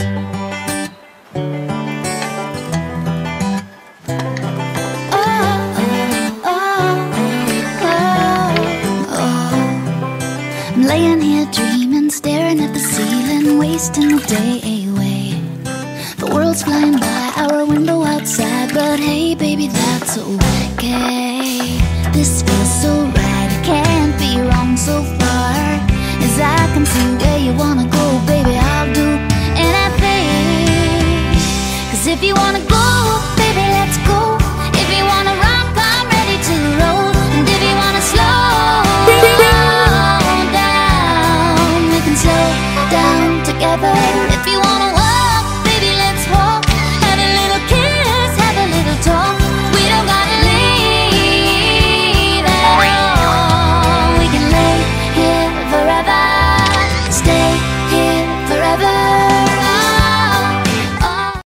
I'm laying here dreaming, staring at the ceiling, wasting the day away. The world's flying by our window outside, but hey baby, that's okay. This feels so right, it can't be wrong so far as I can see where you wanna go, baby.